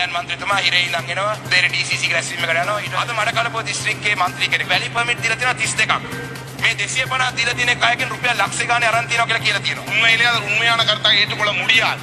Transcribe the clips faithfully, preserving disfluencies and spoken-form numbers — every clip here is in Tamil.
කල්යාණ මන්ත්‍රීතුමා හිරේ ඉඳන් එනවා. දෙරේ ඩීසීසී ග්‍රැස්වීම කරනවා. ඊට අද මඩකලපුව දිස්ත්‍රික්කයේ මන්ත්‍රී කෙනෙක් වැලි පර්මිට් දීලා තියෙනවා තිස් දෙකක්. මේ දෙසිය පනහ දීලා තියෙන එකයකින් රුපියල් ලක්ෂ ගානේ අරන් තියනවා කියලා කියලා තියෙනවා. උண்மையிலே அது உண்மையான கருத்தாக ஏற்றுக்கொள்ள முடியாது.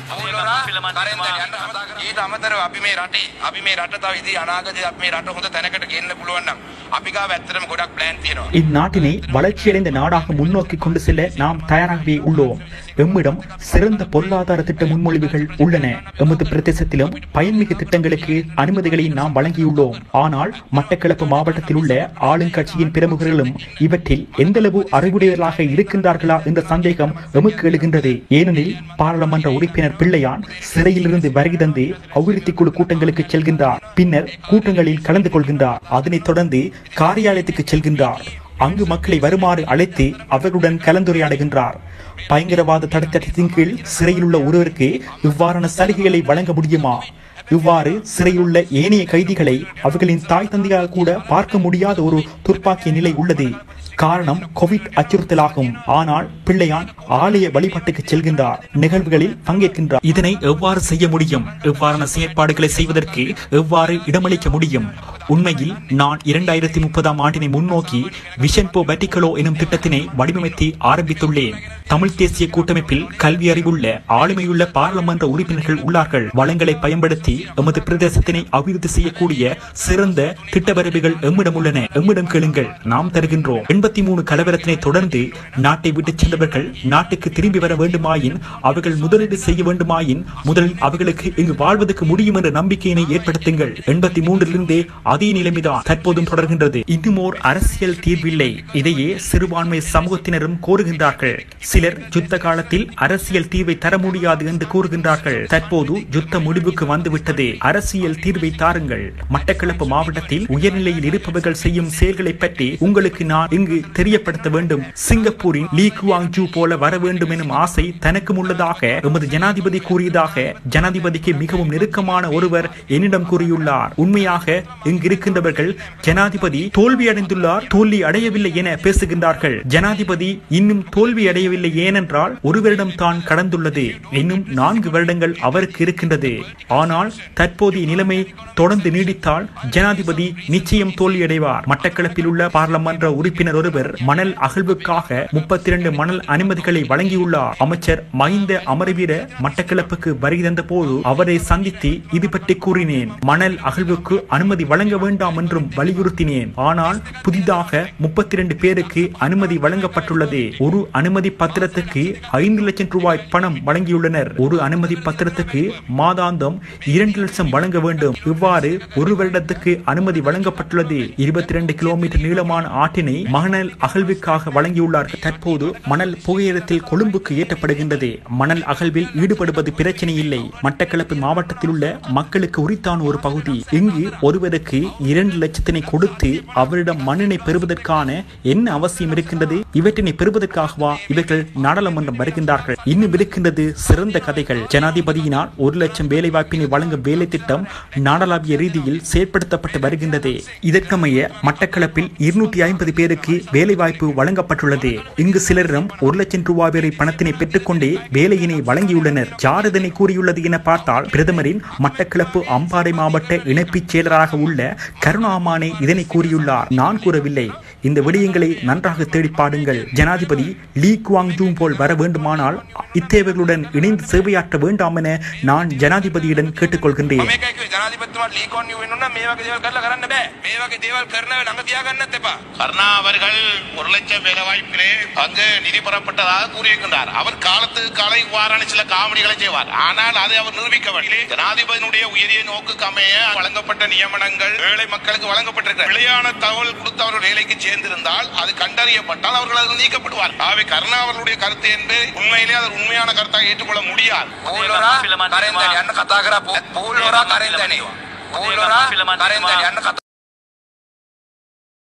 ඊට අමතරව අපි මේ රටේ අපි මේ රට තව ඉදී අනාගතයේ අපි මේ රට හොඳ තැනකට ගෙන්න පුළුවන් නම් අපි ගාව ඇත්තටම ගොඩක් ප්ලෑන් තියෙනවා. இந்நாட்டினை வளர்ச்சியடைந்த நாடாக முன்னோக்கி கொண்டு செல்ல நாம் தயாராகவே உள்ளோம். எம்மிடம் சிறந்த பொருளாதார திட்ட முன்மொழிவுகள் உள்ளன. எமது பிரதேசத்திலும் பயன்மிகு திட்டங்களுக்கு அனுமதிகளை நாம் வழங்கியுள்ளோம். ஆனால் மட்டக்களப்பு மாவட்டத்தில் உள்ள ஆளுங்கட்சியின் பிரமுகர்களும் இவற்றில் எந்தளவு அறிவுடையவர்களாக இருக்கின்றார்களா என்ற சந்தேகம் எமக்கு எழுகின்றது. ஏனெனில் பாராளுமன்ற உறுப்பினர் பிள்ளையான் சிறையிலிருந்து வருகை தந்து அபிவிருத்தி குழு கூட்டங்களுக்கு செல்கின்றார். பின்னர் கூட்டங்களில் கலந்து கொள்கின்றார். அதனைத் தொடர்ந்து காரியாலயத்துக்கு செல்கின்றார். அங்கு மக்களை வருமாறு அழைத்து அவர்களுடன் கலந்துரையாடுகின்றார். பயங்கரவாத தடுச்சட்டத்தின் கீழ் சிறையில் உள்ள ஒருவருக்கு இவ்வாறான சலுகைகளை வழங்க முடியுமா? இவ்வாறு சிறையுள்ள ஏனைய கைதிகளை அவர்களின் தாய் தந்தையால் கூட பார்க்க முடியாத ஒரு துர்ப்பாக்கிய நிலை உள்ளது. காரணம் கோவிட் அச்சுறுத்தலாகும். ஆனால் பிள்ளையான் ஆலய வழிபாட்டுக்கு செல்கின்றார், நிகழ்வுகளில் பங்கேற்கின்றார். இதனை எவ்வாறு செய்ய முடியும்? இவ்வாறான செயற்பாடுகளை செய்வதற்கு எவ்வாறு இடமளிக்க முடியும்? உண்மையில் நான் இரண்டாயிரத்தி முப்பதாம் ஆண்டினை முன்னோக்கி விஷன் போ வெட்டிகலோ எனும் திட்டத்தினை வடிவமைத்து ஆரம்பித்துள்ளேன். தமிழ் தேசிய கூட்டமைப்பில் கல்வி அறிவுள்ள ஆளுமையுள்ள பாராளுமன்ற உறுப்பினர்கள் உள்ளார்கள். வளங்களை பயன்படுத்தி எமது பிரதேசத்தினை அபிவிருத்தி செய்யக்கூடிய சிறந்த திட்டவரவுகள் எம்மிடம் உள்ளன. எம்மிடம் கேளுங்கள், நாம் தருகின்றோம். எண்பத்தி மூணு கலவரத்தினை தொடர்ந்து நாட்டை விட்டு சென்றவர்கள் நாட்டுக்கு திரும்பி வர வேண்டுமாயின், அவர்கள் முதலீடு செய்ய வேண்டுமாயின் முதலில் அவர்களுக்கு இங்கு வாழ்வதற்கு முடியும் என்ற நம்பிக்கையினை ஏற்படுத்துங்கள். எண்பத்தி மூன்றிலிருந்தே அதே நிலைமைதான் தற்போதும் தொடர்கின்றது. இன்னும் ஓர் அரசியல் தீர்வில்லை. இதையே சிறுபான்மை சமூகத்தினரும் கோருகின்றார்கள். சிலர் யுத்த காலத்தில் அரசியல் தீர்வை தர முடியாது என்று கூறுகின்றார்கள். தற்போது யுத்த முடிவுக்கு வந்துவிட்டது. அரசியல் தீர்வை தாருங்கள். மட்டக்களப்பு மாவட்டத்தில் உயர்நிலையில் இருப்பவர்கள் செய்யும் செயல்களை பற்றி உங்களுக்கு நான் இங்கு தெரியப்படுத்த வேண்டும். சிங்கப்பூரின் லீ குவாங் ஜூ போல வர வேண்டும் எனும் ஆசை தனக்கும் உள்ளதாக எமது ஜனாதிபதி கூறியதாக ஜனாதிபதிக்கு மிகவும் நெருக்கமான ஒருவர் என்னிடம் கூறியுள்ளார். உண்மையாக இங்கு இருக்கின்றவர்கள் ஜனாதிபதி தோல்வி அடைந்துள்ளார், தோல்வி அடையவில்லை என பேசுகின்றார்கள். ஜனாதிபதி இன்னும் தோல்வி அடையவில்லை. ஏனென்றால் ஒரு வருடம் தான் கடந்துள்ளது. இன்னும் நான்கு வருடங்கள் அவருக்கு இருக்கின்றது. ஆனால் தற்போதைய நிலைமை தொடர்ந்து நீடித்தால் ஜனாதிபதி நிச்சயம் தோல்வியடைவார். மட்டக்களப்பில் உள்ள பாராளுமன்ற உறுப்பினர் ஒருவர் மணல் அகழ்வுக்காக முப்பத்தி இரண்டு மணல் அனுமதிகளை வழங்கியுள்ளார். அமைச்சர் மஹிந்த அமரவீர மட்டக்களப்புக்கு வருகை தந்த போது அவரை சந்தித்து இது பற்றி கூறினேன். மணல் அகழ்வுக்கு அனுமதி வழங்க வேண்டாம் என்றும் வலியுறுத்தினேன். ஆனால் புதிதாக முப்பத்தி இரண்டு பேருக்கு அனுமதி வழங்கப்பட்டுள்ளது. ஒரு அனுமதி பத்திரத்துக்கு ஐந்து லட்சம் ரூபாய் பணம் வழங்கியுள்ளனர். ஒரு அனுமதி பத்திரத்துக்கு மாதாந்தம் இரண்டு லட்சம் வழங்க வேண்டும். இவ்வாறு ஒரு வருடத்துக்கு அனுமதி வழங்கப்பட்டுள்ளது. இருபத்தி இரண்டு கிலோமீட்டர் நீளமான ஆற்றினை மணல் அகழ்வுக்காக வழங்கியுள்ளார்கள். தற்போது மணல் புகையிரத்தில் கொழும்புக்கு ஏற்றப்படுகின்றது. மணல் அகழ்வில் ஈடுபடுவது பிரச்சனை இல்லை. மட்டக்களப்பு மாவட்டத்தில் உள்ள மக்களுக்கு உரித்தான ஒரு பகுதி. இங்கு ஒருவருக்கு இரண்டு லட்சத்தினை கொடுத்து அவரிடம் மண்ணினை பெறுவதற்கான என்ன அவசியம் இருக்கின்றது? இவற்றினை பெறுவதற்காகவா இவர்கள் நாடாளுமன்றம் வருகின்றார்கள்? இன்னும் இருக்கின்றது சிறந்த கதைகள். ஜனாதிபதியினால் ஒரு லட்சம் வேலை வாய்ப்பினை வழங்கும் வேலை திட்டம் நாடளாவிய ரீதியில் செயற்படுத்தப்பட்டு வருகின்றது. இதற்கமைய மட்டக்களப்பில் இருநூற்றி ஐம்பது பேருக்கு வேலை வாய்ப்பு வழங்கப்பட்டுள்ளது. இங்கு சிலரிடம் ஒரு லட்சம் ரூபாய் வரை பணத்தினை பெற்றுக்கொண்டே வேலையினை வழங்கியுள்ளனர். யார் இதனை கூறியுள்ளது என பார்த்தால் பிரதமரின் மட்டக்களப்பு அம்பாறை மாவட்ட இணைப்பு செயலராக உள்ள கருணாமானே இதனை கூறியுள்ளார். நான் கூறவில்லை. இந்த விடயங்களை நன்றாக தேடி பாடுங்கள். ஜனாதிபதி லீ குவாங் ஜூ போல் வர வேண்டுமானால் இத்தேவர்களுடன் இணைந்து சேவையாற்ற வேண்டாம் என நான் ஜனாதிபதியிடம் கேட்டுக்கொள்கின்றேன். கருணா அவர்கள் ஒரு லட்சம் வேலை வாய்ப்பிலே அங்கு நிதி பெறப்பட்டதாக கூறியிருக்கின்றார். அவர் காலத்துக்கு காலை இவ்வாறான சில காமெடிகளை செய்வார். ஆனால் அதை அவர் நிரூபிக்கவில்லை. ஜனாதிபதியினுடைய உயரிய நோக்குக்கு அமைய வழங்கப்பட்ட நியமனங்கள் ஏழை மக்களுக்கு வழங்கப்பட்டிருக்கிறது. பிழையான தகவல் கொடுத்து அவர்கள் வேலைக்கு சேர்ந்திருந்தால் அது கண்டறியப்பட்டால் அவர்கள் அதில் நீக்கப்படுவார். ஆகவே கருணா அவர்களுடைய கருத்து என்று உண்மையிலே அது உண்மையான கருத்தாக ஏற்றுக்கொள்ள முடியாது.